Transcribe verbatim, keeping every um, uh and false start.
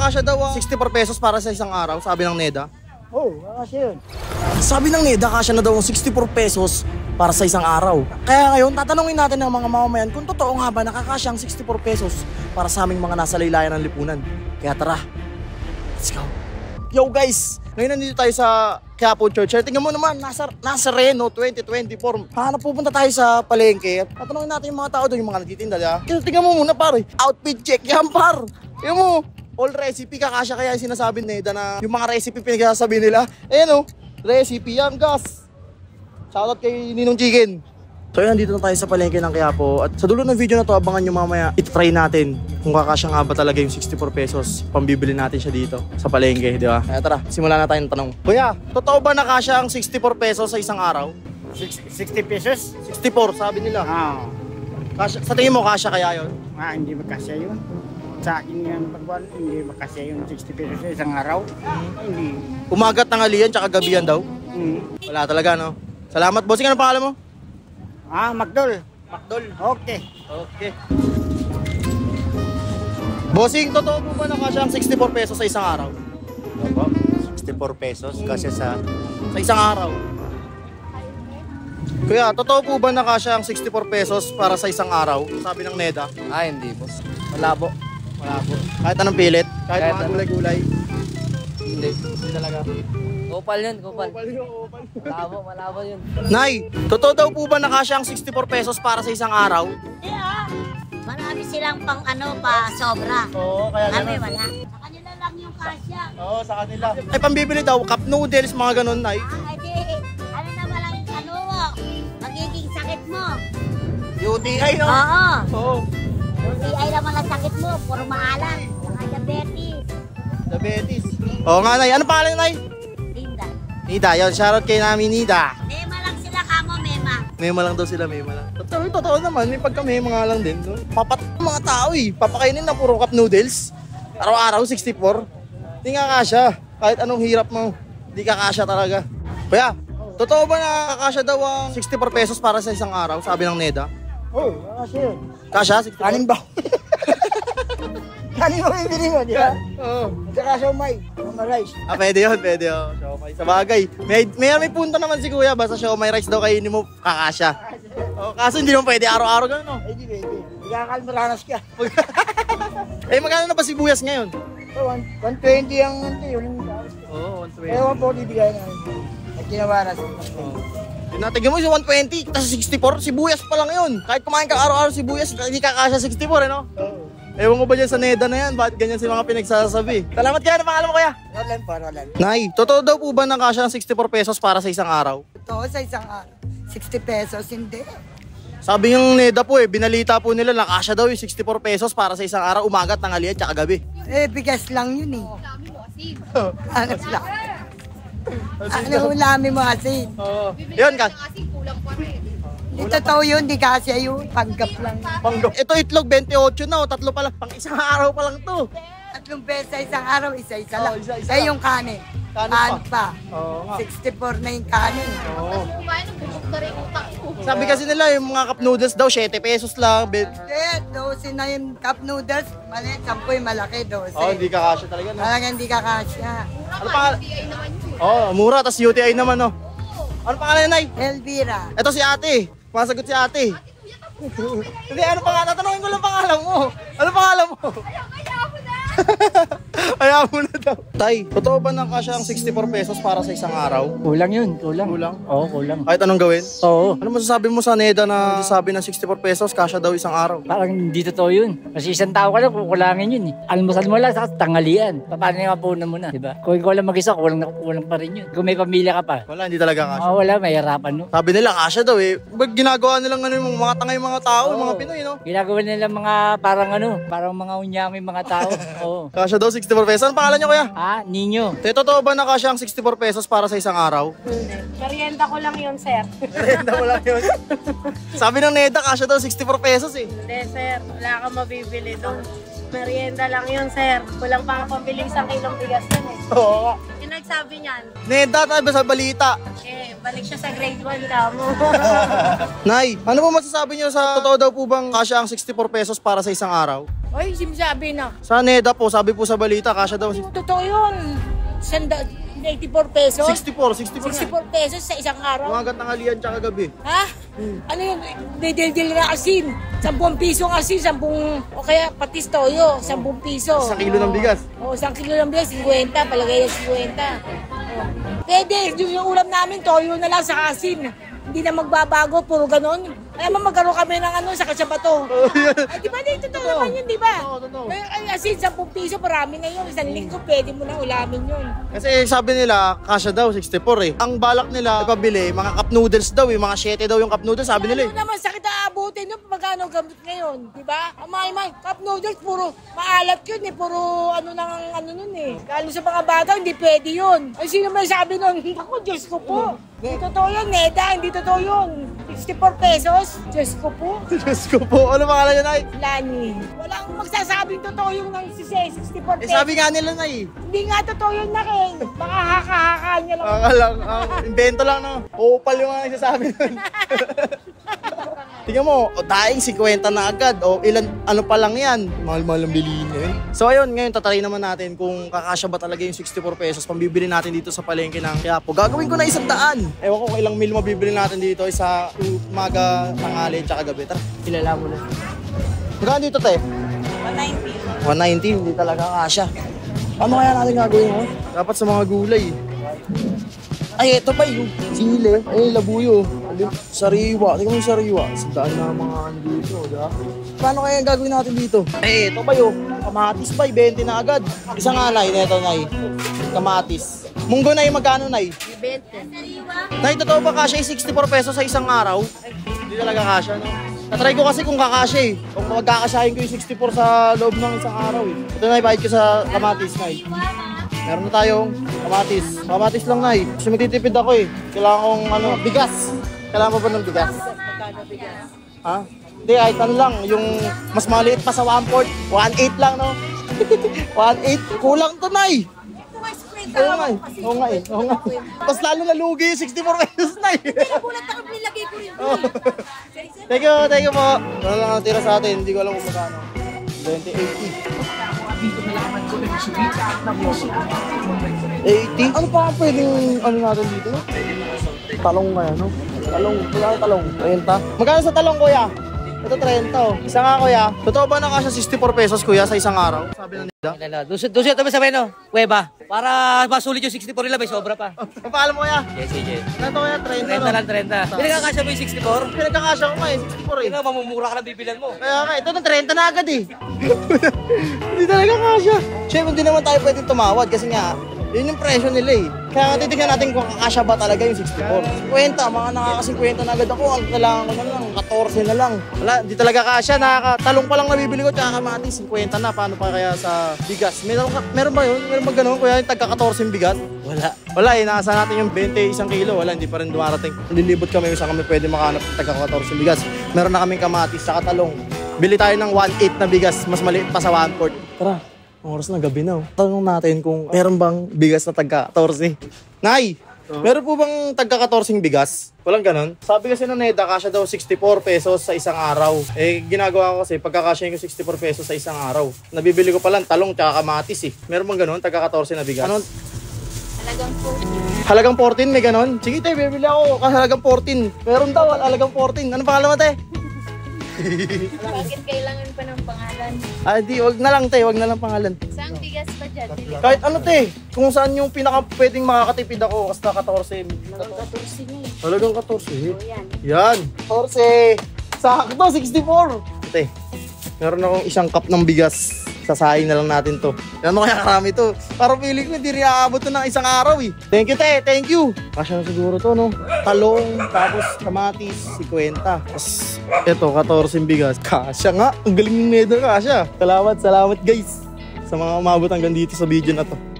kakasya daw ang sixty-four pesos para sa isang araw, sabi ng Neda. Oo, oh, kakasya yun. Sabi ng Neda, kasya na daw ang sixty-four pesos para sa isang araw. Kaya ngayon, tatanungin natin ng mga mamamayan kung totoo nga ba nakakasya ang sixty-four pesos para sa aming mga nasa laylayan ng lipunan. Kaya tara, let's go. Yo guys, ngayon nandito tayo sa Quiapo Church. Tingnan mo naman, nasa, nasa Reno twenty twenty-four. Hanap pupunta tayo sa palengke. Tatanungin natin yung mga tao doon, yung mga nagtitinda. Kaya tingnan mo muna pare, outfit check yan par. Tingnan mo. All recipe, kakasya kaya yung sinasabi ni Neda na yung mga recipe pinagsasabi nila. Ayan o, recipe yan, gas. Shoutout kay Ninong Chicken. So yan, dito na tayo sa palengke ng Quiapo. At sa dulo ng video na to, abangan nyo mamaya, i-try natin kung kakasya nga ba talaga yung sixty-four pesos. Pambibili natin siya dito sa palengke, di ba? Kaya tara, simulan na tayo ng tanong. Kuya, totoo ba nakasya ang sixty-four pesos sa isang araw? sixty pesos? sixty-four, sabi nila. Ah, Kasya, sa tingin mo, kasya kaya yun? ah hindi magkasya yun. Sa akin yan, pagbuwan, hindi magkasya yung sixty pesos sa isang araw. Hmm. Hindi. Umagat tanghalian, tsaka gabihan daw? Hmm. Wala talaga, no? Salamat, bossing. Ano pangalan mo? Ah, Magdol. Macdol. Okay. Okay. Bossing, totoo po ba nakasya ang sixty-four pesos sa isang araw? Opo, sixty-four pesos kasi sa... Sa isang araw. Kuya, totoo po ba nakasya ang sixty-four pesos para sa isang araw? Sabi ng Neda. Ah, hindi boss. Malabo. Malabo. Kahit anong pilit? Kahit, Kahit mga ano. gulay-gulay? Hindi. Hindi talaga. Kopal yun, kopal. Opal yun, opal. Malabo, malabo yun. Nay, totoo daw po ba nakasya ang sixty-four pesos para sa isang araw? Hindi ah. Marami silang pang ano pa sobra. Oo, kaya Kami ganun. wala. Sa kanila lang yung kasya. Oo, sa kanila. Ay, pambibili daw, cup noodles, mga ganun, Nay. Ah, edi, ano naman ang ano mo? Magiging sakit mo. U T I, no? Oo. Oo. Hindi ay naman ang sakit mo. Puro maalam. Saka diabetes. Diabetes. Oo nga, Nay. Ano pangalan, Nay? Linda. Nida, yun. Shoutout kay namin, Nida. Mema lang sila kamo, mema. Mema lang daw sila, mema lang. Totoo, totoo naman. May pagka-mema nga lang din. No? Papat mga tao eh. Papakainin na puro cup noodles. Araw-araw, sixty-four. Hindi nga kasya. Kahit anong hirap mo, hindi ka kasya talaga. Kuya, totoo ba nakakasya daw ang sixty-four pesos para sa isang araw? Sabi ng Neda. Oo, oh, kakasya yun. Kasya? sixty-four? Kanin ba? Kanin mo bibili mo, di ba? Oo. Saka siomay, mga rice. Ah, pwede yun, pwede yun. Siomay. Sa bagay. May, may, may punta naman si Kuya. Basta siomay rice daw kainin mo, kakasya. Oh, kaso hindi naman pwede araw-araw gano'n, no? Ay, di pwede. Ikakalmaranas ka. Eh, magkano na ba sibuyas ngayon? So, one twenty ang ante, yun yung tapos. Oo, one twenty. Kaya one forty bigay na. At kinabaras. Natigyan mo yung one twenty, tapos sixty-four, sibuyas pa lang yun. Kahit kumain ka araw-araw sibuyas, hindi ka kasya sixty-four, eh, no? Oo. Ewan ko ba dyan sa Neda na yan? Bakit ganyan si mga pinagsasabi? Salamat kaya, ano pangalan mo kaya? Roland pa, Roland. Nay, totoo daw po ba nakasya ng sixty-four pesos para sa isang araw? Ito sa isang araw, sixty pesos, hindi. Sabi ng Neda po eh, binalita po nila nakasya daw yung sixty-four pesos para sa isang araw, umaga, tanghalian, tsaka gabi. Eh, bigas lang yun eh. Ano lang? Ano ulami mo asin? Oo. Yun ka. Di totoo yun, di kasya yun. Panggap lang. Panggap. Ito itlog, twenty-eight na o, tatlo pa lang. Pang isang araw pa lang to. Tatlong beses sa isang araw, isa-isa Oo, lang. isa-isa eh, lang. yung kanin. Kanin Kanin pa. Oo nga. sixty-four na yung kanin. Oo. Sabi kasi nila yung mga cup noodles daw, seven pesos lang. Ben- Hindi, dosi na yung cup noodles. Maliit, sampu yung malaki, dosi. Oh, hindi ka kasya talaga, no? Talagang hindi ka kasya. Ano pa? Oh, mura, tas U T I naman, no? Ano pangalan, Nay? Elvira. Ito si ate. Masagot si ate. Hindi, ano pangalan? Tatanungin ko lang pangalan mo. Ano pangalan mo? Ayaw mo na daw. Tay, totoo ba nakasya ang sixty-four pesos para sa isang araw? Kulang yun, kulang. Kulang? Oo, kulang. Kahit anong gawin? Oo. Ano masasabi mo sa Neda na sabi ng sixty-four pesos, kasya daw isang araw? Parang hindi totoo yun. Kasi isang tao ka lang, kukulangin yun eh. Almusal mo lang, sa tanghalian. Paano yung mapunan mo na, di ba? Kung ikaw lang mag-isa, kulang na kulang pa rin yun. Kung may pamilya ka pa, Wala, hindi talaga kasya. oh, wala, may harapan no. Sabi nila, kasya daw eh. Ba't ginagawa nilang ano, yung mga tangay mga tao, yung mga Pinoy, no? Ginagawa nila mga parang ano, parang mga unyami mga tao. Oo. Kasya daw sixty-four pesos. Ano pangalan niyo, kuya? Ah, ninyo. Te, totoo ba nakasya ang sixty-four pesos para sa isang araw? Merienda ko lang yun, sir. Renda mo lang yun. Sabi ng Neda, kasya daw sixty-four pesos eh. Hindi, sir. Wala kang mabibili doon. Merienda lang yun, sir. Kulang pa nga pambili isang kilong bigas yan eh. Oo. Yung nagsabi niyan, Neda, tayo ba sa balita? eh, balik siya sa grade one ka mo. Nay, ano po masasabi niyo sa totoo daw po bang kasya ang sixty-four pesos para sa isang araw? Ay, sinasabi na. Sa Neda po, sabi po sa balita, kasya daw. Totoo yun. Sanda, eighty-four pesos? sixty-four, sixty-four. sixty-four pesos sa isang araw? Umagat ng halian tsaka gabi. Ha? Ano yun? Didildil na asin. Sampung piso ang asin, sampung, o kaya patis toyo, sampung piso. Sa kilo ng bigas. O, isang kilo ng bigas, fifty, palagay yung fifty. O. Pwede, yung ulam namin, toyo na lang sa asin. Hindi na magbabago, puro ganon. Alam mo, magkaroon kami ng ano, sa Kasabato. Ay, di ba, di, totoo naman yun, di ba? Oo, totoo. Ay, ay, asin, sampung piso, marami na yun. Isang linggo, pwede mo na ulamin yun. Kasi sabi nila, kasya daw, sixty-four eh. Ang balak nila, ipabili, mga cup noodles daw eh. Mga siete daw yung cup noodles, sabi nila eh. Ano naman, sakit na abutin yun, magkano gamit ngayon, di ba? Ang may cup noodles, puro maalat yun eh, puro ano nang ano nun eh. Lalo sa mga bata, hindi pwede yun. Ay, sino may sabi nun? Ako, Diyos ko po. Hindi totoo yun, Neda, hindi totoo yun. sixty-four pesos, Diyos ko po. Diyos ko po, ano pangalan niya, Nay? Lani. Walang magsasabing totoo yung ng sixty-four Eh pesos. sabi nga nila, Nay. Hindi nga totoo yun na Ken. Baka haka-haka niya lang. Akalang, uh, invento lang, no? Opal yung mga nagsasabi nun. Tingnan mo, o, daing fifty na agad. O ilan, ano pa lang yan. Mahal-mahal ang bilihin yun. So ayun, ngayon tatry naman natin kung kakasya ba talaga yung sixty-four pesos. Pambibili natin dito sa palengke ng Quiapo. Gagawin ko na isang daan. Ewan ko kung ilang meal mabibili natin dito. Isa umaga, tanghali, tsaka gabi. Tara, kilala mo na. Magkano dito, te? one ninety. one ninety, hindi talaga kasya. Ano kaya natin gagawin mo? Dapat sa mga gulay. Ay, eto pa yung sile. Ay, labuyo. Sariwa. Tingnan mo yung sariwa. Sandaan na mga ano dito, di ba? Paano kaya yung gagawin natin dito? Eh, ito ba yung kamatis ba? twenty na agad. Isang alay, neto, Nay. Kamatis. Munggo, Nay, magkano, Nay? twenty. Nay, totoo ba kasya yung sixty-four pesos sa isang araw? Hindi talaga kasya, no? Natry ko kasi kung kakasya eh. Kung magkakasyahin ko yung sixty-four sa loob ng isang araw eh. Ito, Nay, bahid ko sa kamatis, Nay. Meron na tayong kamatis. Kamatis lang, Nay. Kasi magtitipid ako eh. Kailangan kong ano, bigas. Kailangan mo ba ng bigas? Ha? Hindi, kahit ano lang. Yung mas maliit pa sa one-fourth. one eighth lang, no? one eighth. Kulang to, Nay. Oo nga eh. Oo nga eh. Oo nga. Tapos lalo nalugi yung sixty-four pesos, Nay. Nagulat ako, nilagay ko yun. Thank you, thank you po. Ano lang ang tira sa atin. Hindi ko alam kung magkano. twenty eighty. eighty? Ano pa ang pwedeng ano natin dito? Talong kaya, no? Talong, magkano talong? thirty? Magkano sa talong, kuya? Ito thirty, oh. Isa nga, kuya. Totoo ba na kasya sixty-four pesos, kuya, sa isang araw? Sabi na nila. Doon siya tabi sa Beno, Cueva. Para masulit yung sixty-four nila, may sobra pa. Ang paalam mo, kuya? Yes, yes. Ano to, kuya? thirty, thirty no? lang, thirty. Pinagkakasya mo yung sixty-four? Pinagkakasya ko nga eh, sixty-four eh. Tingnan, mamumura ka ng bibilan mo. Kaya nga, ito na thirty na agad eh. Hindi talaga kasya. Siyempre, hindi naman tayo pwedeng tumawad kasi nga, yun yung presyo nila eh. Kaya nga titignan natin kung kakasya ba talaga yung sixty-four. fifty, mga nakaka-fifty na agad ako. Ang kailangan ko na lang, fourteen na lang. Wala, hindi talaga kasya. Nakakatalong pa lang nabibili ko, tsaka kamatis, fifty na. Paano pa kaya sa bigas? Meron, meron ba yun? Meron ba ganun? Kuya, yung tagka-fourteen bigas? Wala. Wala eh, nakasa natin yung twenty isang kilo. Wala, hindi pa rin dumarating. Nililibot kami kung saan kami pwede makahanap ng tagka-fourteen bigas. Meron na kaming kamatis, tsaka talong. Bili tayo ng one eighth na bigas, mas maliit pa sa one-fourth. Tara. Ang oras na gabi na. Oh. Tanong natin kung meron bang bigas na tagka-fourteen. Nay, uh-huh. Meron po bang tagka-fourteen bigas? Walang ganon. Sabi kasi ng Neda, kasya daw sixty-four pesos sa isang araw. Eh, ginagawa ko kasi pagkakasya ko sixty-four pesos sa isang araw. Nabibili ko pa lang talong tsaka kamatis eh. Meron bang ganon? Tagka-fourteen na bigas? Ano? Halagang fourteen. Halagang fourteen, may ganon? Sige te, bibili ako. Halagang fourteen. Meron daw, halagang fourteen. Anong pangalan mo te? Bakit kailangan pa ng pangalan? Ah, di, wag na lang te, wag na lang pangalan. Saan bigas pa dyan? Kahit ano te, kung saan yung pinaka pwedeng makakatipid ako, basta fourteen. fourteen nga eh. Halagang fourteen? O yan. Yan, fourteen. Sakto, sixty-four. Te, meron akong isang cup ng bigas. Sasahin na lang natin to. Yan mo kaya karami to. Parang feeling ko hindi rin aabot to ng isang araw eh. Thank you te, thank you. Kasya na siguro to no. Talong, tapos kamatis, fifty. Tapos eto, fourteen bigas. Kasya nga, ang galing ng Neda kasya. Salamat, salamat guys. Sa mga umabot hanggang dito sa video na to.